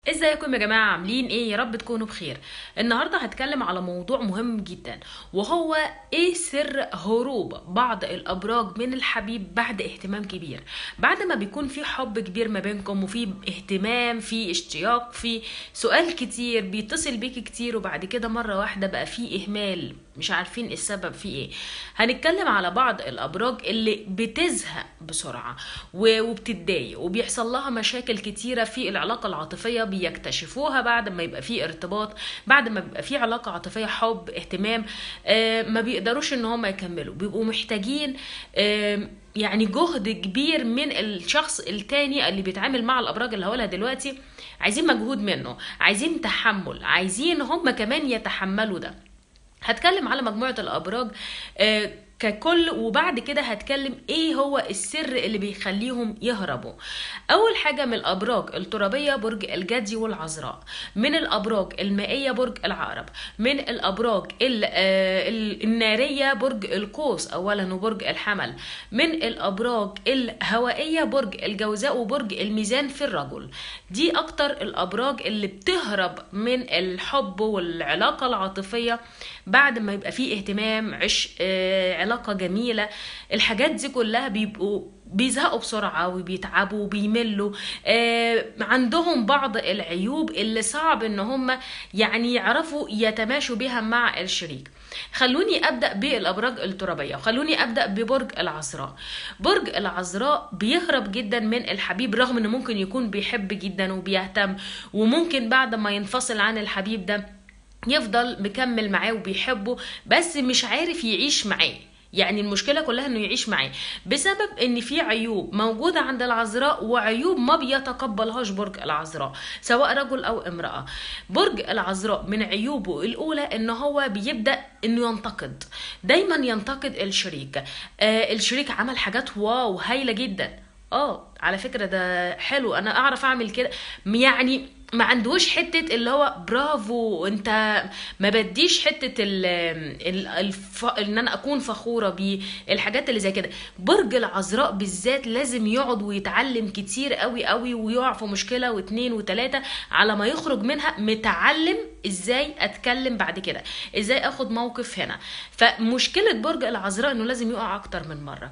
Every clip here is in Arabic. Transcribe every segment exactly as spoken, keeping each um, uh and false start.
ازيكم يا جماعة؟ عاملين ايه؟ يا رب تكونوا بخير. النهاردة هتكلم على موضوع مهم جدا، وهو ايه سر هروب بعض الابراج من الحبيب بعد اهتمام كبير. بعد ما بيكون في حب كبير ما بينكم، وفي اهتمام، في اشتياق، في سؤال كتير، بيتصل بيكي كتير، وبعد كده مرة واحدة بقى في اهمال، مش عارفين السبب في ايه. هنتكلم على بعض الابراج اللي بتزهق بسرعة و- وبتتضايق، وبيحصل لها مشاكل كتيرة في العلاقة العاطفية، بيكتشفوها بعد ما يبقى في ارتباط، بعد ما بيبقى في علاقة عاطفية، حب، اهتمام. آه، ما بيقدروش ان هم يكملوا، بيبقوا محتاجين آه، يعني جهد كبير من الشخص التاني اللي بيتعامل مع الابراج اللي هقولها دلوقتي. عايزين مجهود منه، عايزين تحمل، عايزين هم كمان يتحملوا ده. هتكلم على مجموعة الأبراج آه، ككل، وبعد كده هتكلم ايه هو السر اللي بيخليهم يهربوا. اول حاجة من الابراج الترابية برج الجدي والعذراء، من الابراج المائية برج العقرب، من الابراج ال- آه، ال- النارية برج القوس اولا وبرج الحمل، من الابراج الهوائية برج الجوزاء وبرج الميزان في الرجل. دي اكتر الابراج اللي بتهرب من الحب والعلاقة العاطفية بعد ما يبقى فيه اهتمام، عش آه، علاقة جميلة. الحاجات دي كلها بيبقوا بيزهقوا بسرعة وبيتعبوا وبيملوا. آه عندهم بعض العيوب اللي صعب ان هم يعني يعرفوا يتماشوا بها مع الشريك. خلوني ابدا بالابراج الترابيه، وخلوني ابدا ببرج العذراء. برج العذراء بيهرب جدا من الحبيب، رغم انه ممكن يكون بيحب جدا وبيهتم، وممكن بعد ما ينفصل عن الحبيب ده يفضل مكمل معاه وبيحبه، بس مش عارف يعيش معاه. يعني المشكلة كلها انه يعيش معاه بسبب ان في عيوب موجودة عند العذراء، وعيوب ما بيتقبلهاش برج العذراء سواء رجل او امرأة. برج العذراء من عيوبه الاولى ان هو بيبدأ انه ينتقد، دايما ينتقد الشريك. آه الشريك عمل حاجات واو هايلة جدا، اه على فكرة ده حلو، انا اعرف اعمل كده. يعني ما عندوش حتة اللي هو برافو انت، ما بديش حتة ال ال الف... ان انا اكون فخورة بيه. الحاجات اللي زي كده برج العذراء بالذات لازم يقعد ويتعلم كتير قوي قوي، ويقع في مشكلة واتنين وتلاتة على ما يخرج منها متعلم ازاي اتكلم بعد كده، ازاي اخد موقف هنا. فمشكلة برج العذراء انه لازم يقع اكتر من مرة.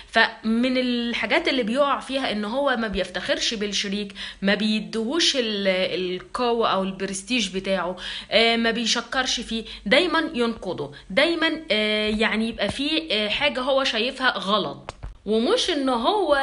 فمن الحاجات اللي بيقع فيها ان هو ما بيفتخرش بالشريك، ما بيدهوش ال- القوة او البرستيج بتاعه، آه، ما بيشكرش فيه، دايما ينقده، دايما آه، يعني يبقى فيه آه، حاجة هو شايفها غلط. ومش ان هو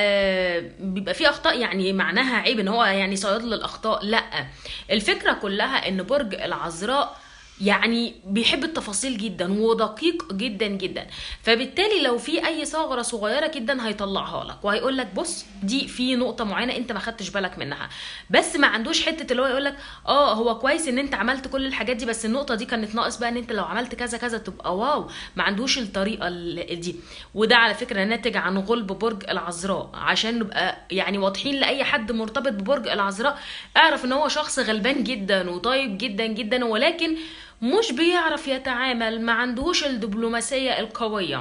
آه، بيبقى فيه اخطاء يعني معناها عيب ان هو يعني صياد للاخطاء، لا. الفكرة كلها ان برج العذراء يعني بيحب التفاصيل جدا ودقيق جدا جدا. فبالتالي لو في اي ثغره صغيره جدا هيطلعها لك، وهيقول لك بص دي في نقطه معينه انت ما خدتش بالك منها. بس ما عندوش حته اللي هو يقول لك اه هو كويس ان انت عملت كل الحاجات دي، بس النقطه دي كانت ناقص بقى ان انت لو عملت كذا كذا تبقى واو. ما عندوش الطريقه ال- دي. وده على فكره ناتج عن غلب برج العذراء. عشان نبقى يعني واضحين لاي حد مرتبط ببرج العذراء، اعرف ان هو شخص غلبان جدا وطيب جدا جدا، ولكن مش بيعرف يتعامل، ما عندهوش الدبلوماسية القوية.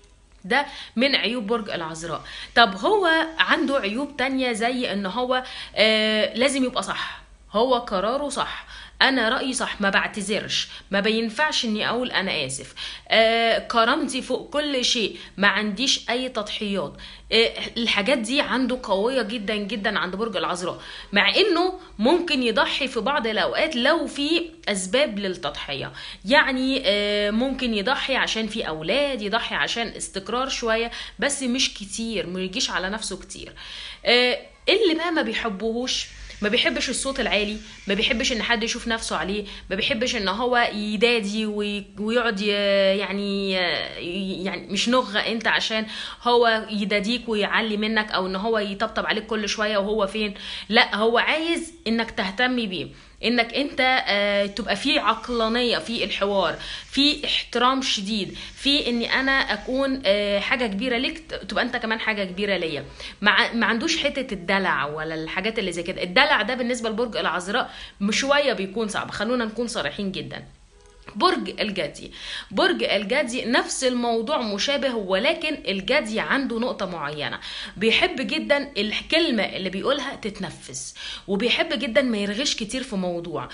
ده من عيوب برج العذراء. طب هو عنده عيوب تانية، زي ان هو آه لازم يبقى صح، هو قراره صح، انا رأيي صح، ما بعتذرش، ما بينفعش اني اقول انا اسف، آه كرامتي فوق كل شيء، ما عنديش اي تضحيات. آه الحاجات دي عنده قوية جدا جدا عند برج العذراء، مع انه ممكن يضحي في بعض الاوقات لو في اسباب للتضحية. يعني آه ممكن يضحي عشان في اولاد، يضحي عشان استقرار شوية، بس مش كتير، ما يجيش على نفسه كتير. آه اللي بقى ما بيحبوهوش، ما بيحبش الصوت العالي، ما بيحبش ان حد يشوف نفسه عليه، ما بيحبش ان هو يدادي وي- ويقعد ي- يعني يعني مش نغة انت عشان هو يداديك ويعلي منك، او ان هو يطبطب عليك كل شوية وهو فين. لا، هو عايز انك تهتمي بيه، انك انت آه تبقى في عقلانية في الحوار، في احترام شديد، في اني انا اكون آه حاجة كبيرة ليك تبقى انت كمان حاجة كبيرة ليا. ما ما عندوش حتة الدلع ولا الحاجات اللي زي كده. الدلع ده بالنسبة لبرج العذراء شوية بيكون صعب، خلونا نكون صريحين جدا. برج الجدي. برج الجدي نفس الموضوع مشابه، ولكن الجدي عنده نقطة معينة، بيحب جدا الكلمة اللي بيقولها تتنفس، وبيحب جدا ما يرغيش كتير في موضوع،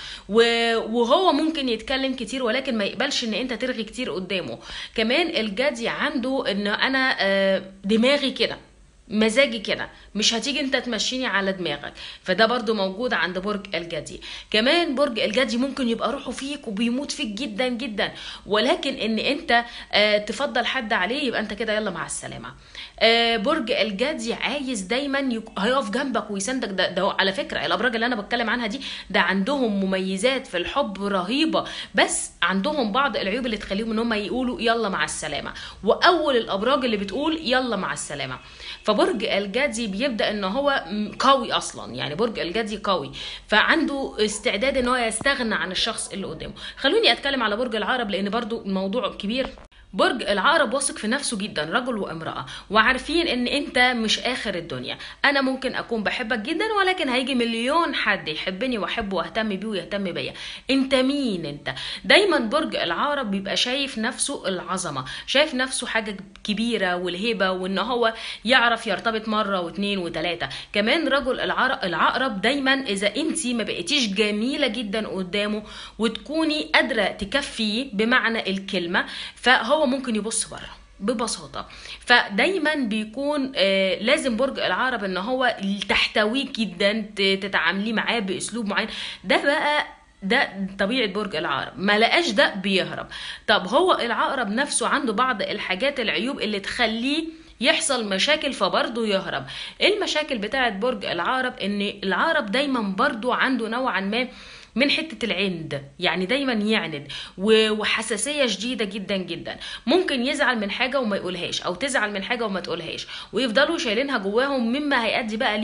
وهو ممكن يتكلم كتير ولكن ما يقبلش ان انت ترغي كتير قدامه. كمان الجدي عنده ان انا دماغي كده، مزاجي كده، مش هتيجي انت تمشيني على دماغك، فده برضو موجود عند برج الجدي. كمان برج الجدي ممكن يبقى روحه فيك وبيموت فيك جدا جدا، ولكن ان انت اه تفضل حد عليه يبقى انت كده يلا مع السلامة. اه برج الجدي عايز دايما يك... هيقف جنبك ويساندك. ده, ده على فكرة الابراج اللي انا بتكلم عنها دي ده عندهم مميزات في الحب رهيبة، بس عندهم بعض العيوب اللي تخليهم ان هم يقولوا يلا مع السلامة، واول الابراج اللي بتقول يلا مع السلامة. فبرج الجدي بيبدأ ان هو قوي اصلا، يعني برج الجدي قوي، فعنده استعداد ان هو يستغنى عن الشخص اللي قدامه. خلوني اتكلم على برج العقرب لان برضو الموضوع كبير. برج العقرب واثق في نفسه جدا، رجل وامرأة، وعارفين ان انت مش اخر الدنيا. انا ممكن اكون بحبك جدا ولكن هيجي مليون حد يحبني واحبه واهتم بيه ويهتم بيا. انت مين انت؟ دايما برج العقرب بيبقى شايف نفسه العظمة، شايف نفسه حاجة كبيرة والهبة، وان هو يعرف يرتبط مرة واثنين وثلاثة. كمان رجل العقرب دايما اذا انت ما بقيتيش جميلة جدا قدامه وتكوني قادرة تكفيه بمعنى الكلمة، فهو ممكن يبص بره ببساطة. فدايما بيكون آه لازم برج العقرب ان هو تحتويه جدا، تتعاملي معاه باسلوب معين. ده بقى ده طبيعة برج العقرب، ما لقاش ده بيهرب. طب هو العقرب نفسه عنده بعض الحاجات العيوب اللي تخليه يحصل مشاكل فبرضه يهرب. المشاكل بتاعت برج العقرب ان العقرب دايما برضه عنده نوعا ما من حتة العند، يعني دايما يعند وحساسية شديدة جدا جدا. ممكن يزعل من حاجة وما يقولهاش، او تزعل من حاجة وما تقولهاش، ويفضلوا شايلينها جواهم، مما هيؤدي بقى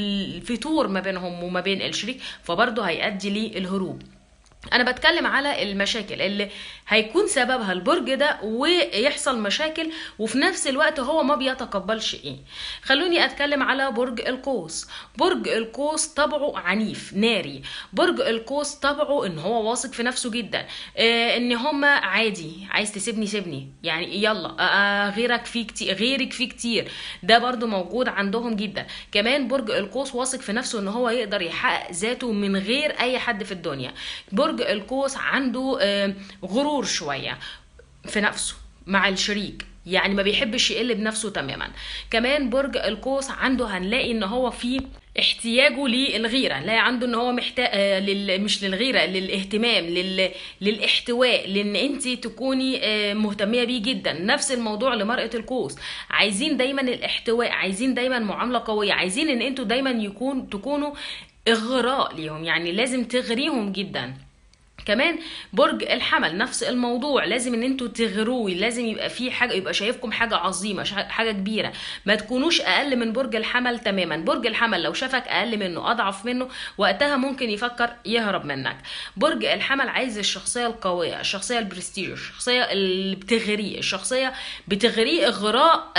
للفتور ما بينهم وما بين الشريك، فبرضه هيؤدي للهروب. انا بتكلم على المشاكل اللي هيكون سببها البرج ده ويحصل مشاكل وفي نفس الوقت هو ما بيتقبلش ايه. خلوني اتكلم على برج القوس. برج القوس طبعه عنيف ناري. برج القوس طبعه ان هو واثق في نفسه جدا، آه ان هما عادي، عايز تسيبني سيبني، يعني يلا آه غيرك فيه كتير، غيرك فيه كتير. ده برضو موجود عندهم جدا. كمان برج القوس واثق في نفسه ان هو يقدر يحقق ذاته من غير اي حد في الدنيا. برج القوس عنده آه غرور شوية في نفسه مع الشريك، يعني ما بيحبش يقل بنفسه تماما. كمان برج القوس عنده هنلاقي ان هو فيه احتياجه للغيره، لا عنده ان هو محتاج آه لل... مش للغيره، للاهتمام، لل... للاحتواء، لان انت تكوني آه مهتميه بيه جدا. نفس الموضوع لمرأة القوس، عايزين دايما الاحتواء، عايزين دايما معامله قويه، عايزين ان انتوا دايما يكون تكونوا اغراء ليهم، يعني لازم تغريهم جدا. كمان برج الحمل نفس الموضوع، لازم ان انتوا تغروي، لازم يبقى في حاجه، يبقى شايفكم حاجه عظيمه، حاجه كبيره، ما تكونوش اقل من برج الحمل تماما. برج الحمل لو شافك اقل منه، اضعف منه، وقتها ممكن يفكر يهرب منك. برج الحمل عايز الشخصيه القويه، الشخصيه البرستيج، الشخصيه اللي بتغريه، الشخصيه بتغريه اغراء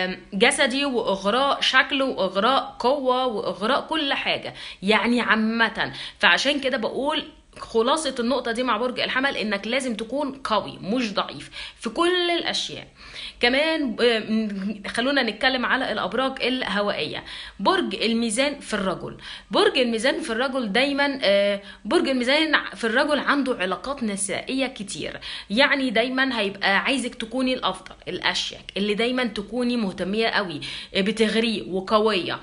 جسدي واغراء شكل واغراء قوه واغراء كل حاجه، يعني عامه. فعشان كده بقول خلاصة النقطة دي مع برج الحمل انك لازم تكون قوي مش ضعيف في كل الاشياء. كمان خلونا نتكلم على الابراج الهوائية. برج الميزان في الرجل. برج الميزان في الرجل دايما برج الميزان في الرجل عنده علاقات نسائية كتير، يعني دايما هيبقى عايزك تكوني الافضل الاشيك، اللي دايما تكوني مهتمية قوي بتغريه وقوية،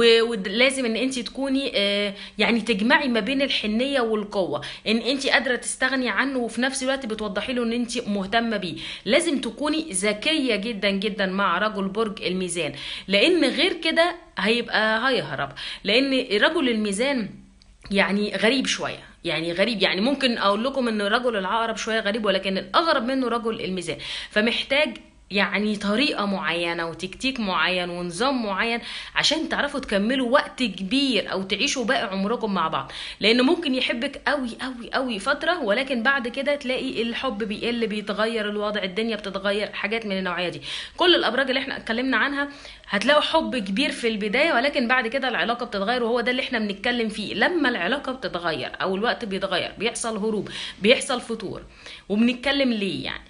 ولازم ان انت تكوني يعني تجمعي ما بين الحنية والقوة، ان انت قادره تستغني عنه وفي نفس الوقت بتوضحي له ان انت مهتمه بيه. لازم تكوني ذكيه جدا جدا مع رجل برج الميزان، لان غير كده هيبقى هيهرب. لان رجل الميزان يعني غريب شويه، يعني غريب، يعني ممكن اقول لكم ان رجل العقرب شويه غريب، ولكن الاغرب منه رجل الميزان. فمحتاج يعني طريقة معينة وتكتيك معين ونظام معين عشان تعرفوا تكملوا وقت كبير او تعيشوا باقي عمركم مع بعض. لان ممكن يحبك قوي قوي قوي فترة، ولكن بعد كده تلاقي الحب بيقل، بيتغير الوضع، الدنيا بتتغير، حاجات من النوعية دي. كل الابراج اللي احنا اتكلمنا عنها هتلاقوا حب كبير في البداية، ولكن بعد كده العلاقة بتتغير، وهو ده اللي احنا بنتكلم فيه. لما العلاقة بتتغير او الوقت بيتغير بيحصل هروب، بيحصل فتور. وبنتكلم ليه يعني.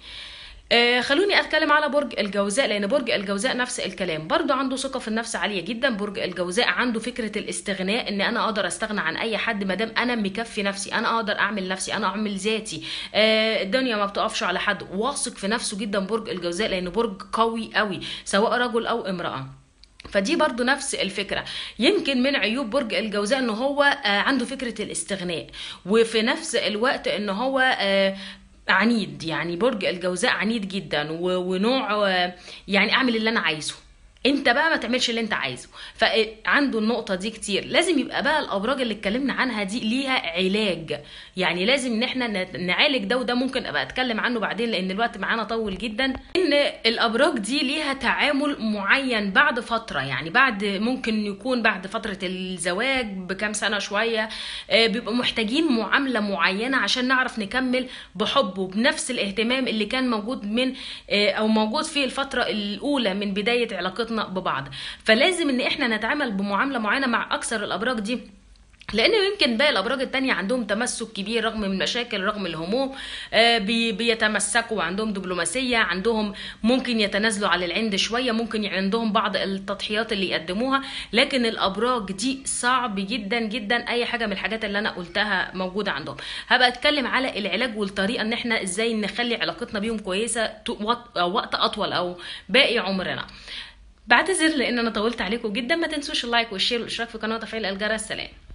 آه خلوني اتكلم على برج الجوزاء، لان برج الجوزاء نفس الكلام، برضو عنده ثقه في النفس عاليه جدا. برج الجوزاء عنده فكره الاستغناء، ان انا اقدر استغنى عن اي حد ما دام انا مكفي نفسي، انا اقدر اعمل نفسي، انا اعمل ذاتي. آه الدنيا ما بتقفش على حد. واثق في نفسه جدا برج الجوزاء، لان برج قوي قوي سواء رجل او امراه. فدي برضو نفس الفكرة. يمكن من عيوب برج الجوزاء ان هو آه عنده فكرة الاستغناء، وفي نفس الوقت ان هو آه عنيد. يعني برج الجوزاء عنيد جدا ونوع يعني اعمل اللي انا عايزه، انت بقى ما تعملش اللي انت عايزه. فعنده النقطه دي كتير. لازم يبقى بقى الابراج اللي اتكلمنا عنها دي ليها علاج، يعني لازم ان احنا نعالج ده، وده ممكن ابقى اتكلم عنه بعدين لان الوقت معانا طول جدا. ان الابراج دي ليها تعامل معين بعد فتره، يعني بعد ممكن يكون بعد فتره الزواج بكام سنه شويه بيبقوا محتاجين معامله معينه عشان نعرف نكمل بحب وبنفس الاهتمام اللي كان موجود من او موجود في الفتره الاولى من بدايه علاقتنا ببعض. فلازم ان احنا نتعامل بمعامله معينه مع اكثر الابراج دي، لان يمكن باقي الابراج التانية عندهم تمسك كبير رغم المشاكل، رغم الهموم. آه بي بيتمسكوا، عندهم دبلوماسيه، عندهم ممكن يتنازلوا على العند شويه، ممكن عندهم بعض التضحيات اللي يقدموها. لكن الابراج دي صعب جدا جدا اي حاجه من الحاجات اللي انا قلتها موجوده عندهم. هبقى اتكلم على العلاج والطريقه ان احنا ازاي نخلي علاقتنا بيهم كويسه وقت اطول او باقي عمرنا. بعتذر لان انا طولت عليكم جدا. ما تنسوش اللايك والشير والاشتراك في القناه وتفعيل الجرس. سلام.